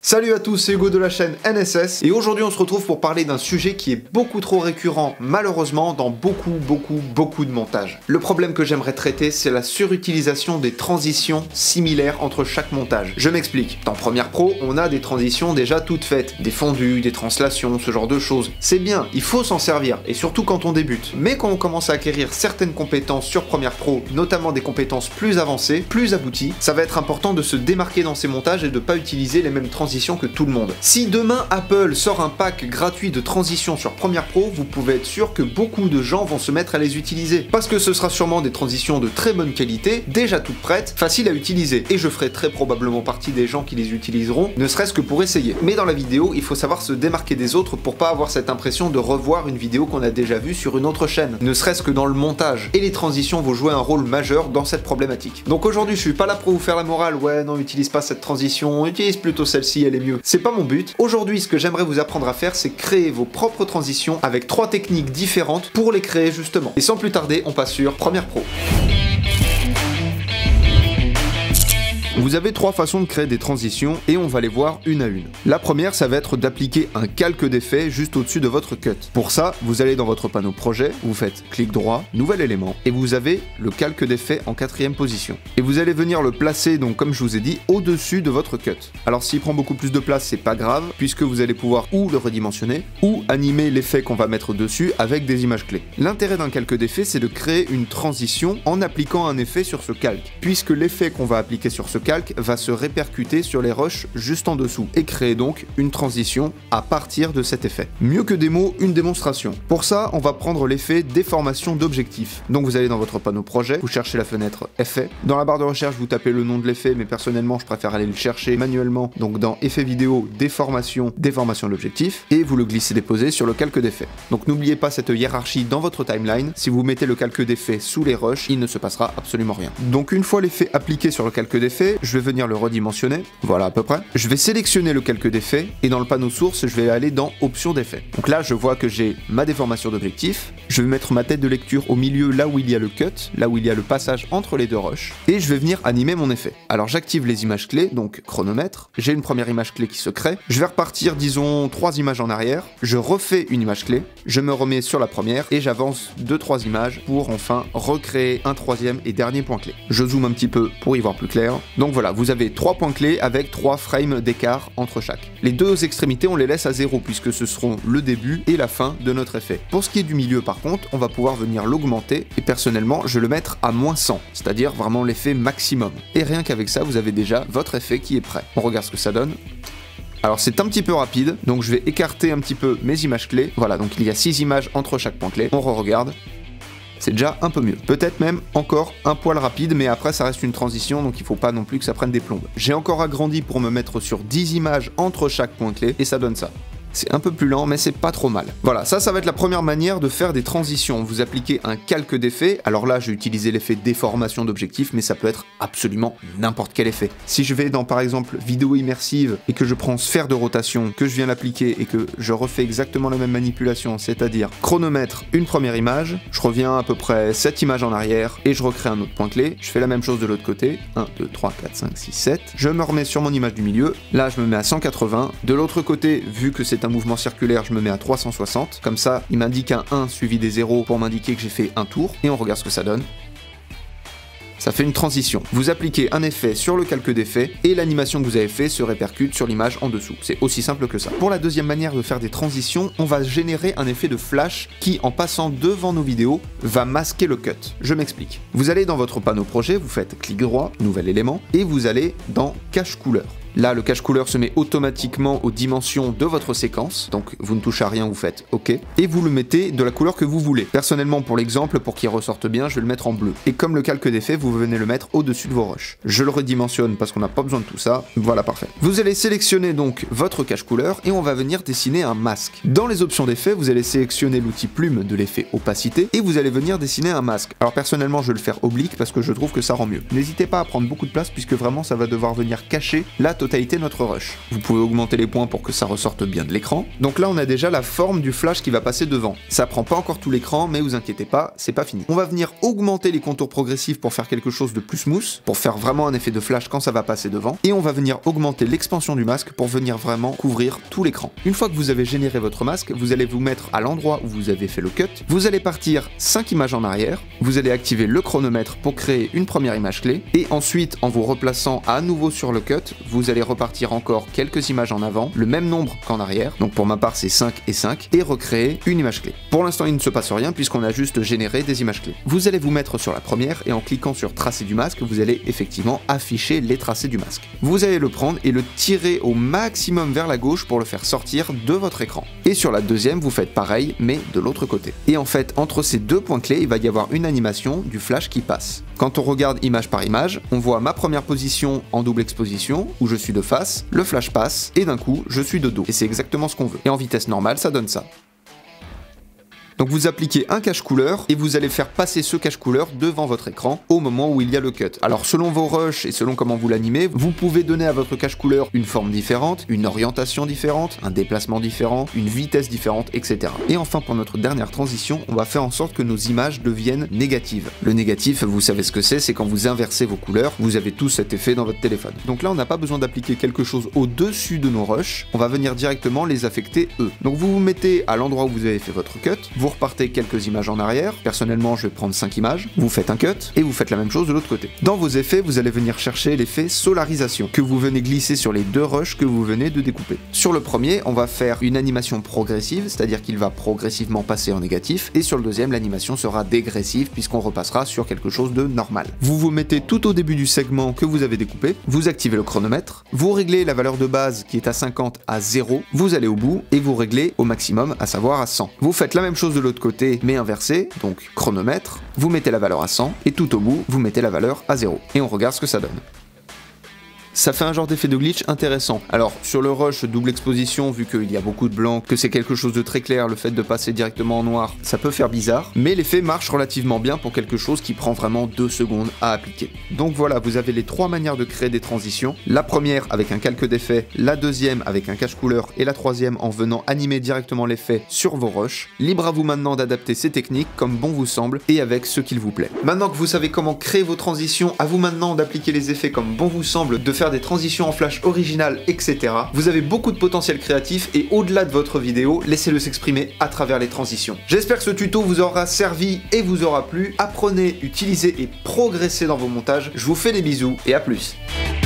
Salut à tous, c'est Hugo de la chaîne NSS et aujourd'hui on se retrouve pour parler d'un sujet qui est beaucoup trop récurrent malheureusement dans beaucoup de montages. Le problème que j'aimerais traiter, c'est la surutilisation des transitions similaires entre chaque montage. Je m'explique. Dans Premiere Pro, on a des transitions déjà toutes faites, des fondus, des translations, ce genre de choses. C'est bien, il faut s'en servir et surtout quand on débute. Mais quand on commence à acquérir certaines compétences sur Premiere Pro, notamment des compétences plus avancées, plus abouties, ça va être important de se démarquer dans ces montages et de pas utiliser les mêmes transitions que tout le monde. Si demain Apple sort un pack gratuit de transitions sur Premiere Pro, vous pouvez être sûr que beaucoup de gens vont se mettre à les utiliser. Parce que ce sera sûrement des transitions de très bonne qualité, déjà toutes prêtes, faciles à utiliser. Et je ferai très probablement partie des gens qui les utiliseront, ne serait-ce que pour essayer. Mais dans la vidéo, il faut savoir se démarquer des autres pour pas avoir cette impression de revoir une vidéo qu'on a déjà vue sur une autre chaîne, ne serait-ce que dans le montage. Et les transitions vont jouer un rôle majeur dans cette problématique. Donc aujourd'hui, je suis pas là pour vous faire la morale, ouais non, utilise pas cette transition, utilise plutôt celle-ci, elle est mieux. C'est pas mon but. Aujourd'hui, ce que j'aimerais vous apprendre à faire, c'est créer vos propres transitions avec 3 techniques différentes pour les créer justement. Et sans plus tarder, on passe sur Premiere Pro. Vous avez 3 façons de créer des transitions et on va les voir une à une. La première, ça va être d'appliquer un calque d'effet juste au-dessus de votre cut. Pour ça, vous allez dans votre panneau projet, vous faites clic droit, nouvel élément, et vous avez le calque d'effet en 4e position. Et vous allez venir le placer, donc comme je vous ai dit, au-dessus de votre cut. Alors s'il prend beaucoup plus de place, c'est pas grave, puisque vous allez pouvoir ou le redimensionner, ou animer l'effet qu'on va mettre dessus avec des images clés. L'intérêt d'un calque d'effet, c'est de créer une transition en appliquant un effet sur ce calque, puisque l'effet qu'on va appliquer sur ce calque va se répercuter sur les rushs juste en dessous et créer donc une transition à partir de cet effet. Mieux que des mots, une démonstration. Pour ça, on va prendre l'effet déformation d'objectif. Donc vous allez dans votre panneau projet, vous cherchez la fenêtre effet. Dans la barre de recherche, vous tapez le nom de l'effet, mais personnellement, je préfère aller le chercher manuellement. Donc dans effet vidéo, déformation de l'objectif, et vous le glissez-déposez sur le calque d'effet. Donc n'oubliez pas cette hiérarchie dans votre timeline. Si vous mettez le calque d'effet sous les rushs, il ne se passera absolument rien. Donc une fois l'effet appliqué sur le calque d'effet, je vais venir le redimensionner, voilà à peu près. Je vais sélectionner le calque d'effet et dans le panneau source, je vais aller dans options d'effet. Donc là, je vois que j'ai ma déformation d'objectif. Je vais mettre ma tête de lecture au milieu, là où il y a le cut, là où il y a le passage entre les deux rushs, et je vais venir animer mon effet. Alors j'active les images clés, donc chronomètre. J'ai une première image clé qui se crée. Je vais repartir, disons, 3 images en arrière. Je refais une image clé. Je me remets sur la première et j'avance 2-3 images pour enfin recréer un 3e et dernier point clé. Je zoome un petit peu pour y voir plus clair. Donc voilà, vous avez 3 points clés avec 3 frames d'écart entre chaque. Les 2 extrémités, on les laisse à 0 puisque ce seront le début et la fin de notre effet. Pour ce qui est du milieu par contre, on va pouvoir venir l'augmenter et personnellement, je vais le mettre à -100, c'est-à-dire vraiment l'effet maximum. Et rien qu'avec ça, vous avez déjà votre effet qui est prêt. On regarde ce que ça donne. Alors c'est un petit peu rapide, donc je vais écarter un petit peu mes images clés. Voilà, donc il y a 6 images entre chaque point clé. On re-regarde. C'est déjà un peu mieux. Peut-être même encore un poil rapide, mais après ça reste une transition, donc il faut pas non plus que ça prenne des plombes. J'ai encore agrandi pour me mettre sur 10 images entre chaque point clé, et ça donne ça. C'est un peu plus lent, mais c'est pas trop mal. Voilà, ça va être la première manière de faire des transitions. Vous appliquez un calque d'effet. Alors là, j'ai utilisé l'effet déformation d'objectif, mais ça peut être absolument n'importe quel effet. Si je vais dans, par exemple, vidéo immersive et que je prends sphère de rotation, que je viens l'appliquer et que je refais exactement la même manipulation, c'est-à-dire chronomètre, une première image, je reviens à peu près 7 images en arrière et je recrée un autre point clé. Je fais la même chose de l'autre côté. 1, 2, 3, 4, 5, 6, 7. Je me remets sur mon image du milieu. Là, je me mets à 180. De l'autre côté, vu que c'est un mouvement circulaire, je me mets à 360, comme ça il m'indique un 1 suivi des 0 pour m'indiquer que j'ai fait un tour, et on regarde ce que ça donne. Ça fait une transition. Vous appliquez un effet sur le calque d'effet et l'animation que vous avez fait se répercute sur l'image en dessous. C'est aussi simple que ça. Pour la deuxième manière de faire des transitions, on va générer un effet de flash qui, en passant devant nos vidéos, va masquer le cut. Je m'explique. Vous allez dans votre panneau projet, vous faites clic droit, nouvel élément, et vous allez dans cache couleur. Là, le cache couleur se met automatiquement aux dimensions de votre séquence, donc vous ne touchez à rien, vous faites OK, et vous le mettez de la couleur que vous voulez. Personnellement, pour l'exemple, pour qu'il ressorte bien, je vais le mettre en bleu. Et comme le calque d'effet, vous venez le mettre au-dessus de vos rushs. Je le redimensionne parce qu'on n'a pas besoin de tout ça. Voilà, parfait. Vous allez sélectionner donc votre cache couleur et on va venir dessiner un masque. Dans les options d'effet, vous allez sélectionner l'outil plume de l'effet opacité et vous allez venir dessiner un masque. Alors personnellement, je vais le faire oblique parce que je trouve que ça rend mieux. N'hésitez pas à prendre beaucoup de place puisque vraiment ça va devoir venir cacher la totalité totalité notre rush. Vous pouvez augmenter les points pour que ça ressorte bien de l'écran. Donc là on a déjà la forme du flash qui va passer devant. Ça prend pas encore tout l'écran, mais vous inquiétez pas, c'est pas fini. On va venir augmenter les contours progressifs pour faire quelque chose de plus smooth, pour faire vraiment un effet de flash quand ça va passer devant. Et on va venir augmenter l'expansion du masque pour venir vraiment couvrir tout l'écran. Une fois que vous avez généré votre masque, vous allez vous mettre à l'endroit où vous avez fait le cut. Vous allez partir 5 images en arrière. Vous allez activer le chronomètre pour créer une première image clé. Et ensuite, en vous replaçant à nouveau sur le cut, vous allez repartir encore quelques images en avant, le même nombre qu'en arrière. Donc pour ma part, c'est 5 et 5, et recréer une image clé. Pour l'instant, il ne se passe rien puisqu'on a juste généré des images clés. Vous allez vous mettre sur la première et en cliquant sur tracer du masque, vous allez effectivement afficher les tracés du masque. Vous allez le prendre et le tirer au maximum vers la gauche pour le faire sortir de votre écran. Et sur la deuxième, vous faites pareil, mais de l'autre côté. Et en fait, entre ces deux points clés, il va y avoir une animation du flash qui passe. Quand on regarde image par image, on voit ma première position en double exposition, où je suis de face, le flash passe, et d'un coup, je suis de dos. Et c'est exactement ce qu'on veut. Et en vitesse normale, ça donne ça. Donc vous appliquez un cache couleur et vous allez faire passer ce cache couleur devant votre écran au moment où il y a le cut. Alors selon vos rushs et selon comment vous l'animez, vous pouvez donner à votre cache couleur une forme différente, une orientation différente, un déplacement différent, une vitesse différente, etc. Et enfin pour notre dernière transition, on va faire en sorte que nos images deviennent négatives. Le négatif, vous savez ce que c'est quand vous inversez vos couleurs, vous avez tout cet effet dans votre téléphone. Donc là on n'a pas besoin d'appliquer quelque chose au-dessus de nos rushs, on va venir directement les affecter eux. Donc vous vous mettez à l'endroit où vous avez fait votre cut, vous repartez quelques images en arrière, personnellement je vais prendre 5 images, vous faites un cut, et vous faites la même chose de l'autre côté. Dans vos effets, vous allez venir chercher l'effet solarisation, que vous venez glisser sur les deux rushs que vous venez de découper. Sur le premier, on va faire une animation progressive, c'est-à-dire qu'il va progressivement passer en négatif, et sur le deuxième, l'animation sera dégressive, puisqu'on repassera sur quelque chose de normal. Vous vous mettez tout au début du segment que vous avez découpé, vous activez le chronomètre, vous réglez la valeur de base qui est à 50 à 0, vous allez au bout, et vous réglez au maximum, à savoir à 100. Vous faites la même chose de l'autre côté mais inversé, donc chronomètre, vous mettez la valeur à 100 et tout au bout vous mettez la valeur à 0 et on regarde ce que ça donne. Ça fait un genre d'effet de glitch intéressant. Alors sur le rush double exposition, vu qu'il y a beaucoup de blanc, que c'est quelque chose de très clair, le fait de passer directement en noir, ça peut faire bizarre, mais l'effet marche relativement bien pour quelque chose qui prend vraiment 2 secondes à appliquer. Donc voilà, vous avez les 3 manières de créer des transitions. La première avec un calque d'effet, la deuxième avec un cache couleur et la troisième en venant animer directement l'effet sur vos rushs. Libre à vous maintenant d'adapter ces techniques comme bon vous semble et avec ce qu'il vous plaît. Maintenant que vous savez comment créer vos transitions, à vous maintenant d'appliquer les effets comme bon vous semble, de faire des transitions en flash originales, etc. Vous avez beaucoup de potentiel créatif et au-delà de votre vidéo, laissez-le s'exprimer à travers les transitions. J'espère que ce tuto vous aura servi et vous aura plu. Apprenez, utilisez et progressez dans vos montages. Je vous fais des bisous et à plus.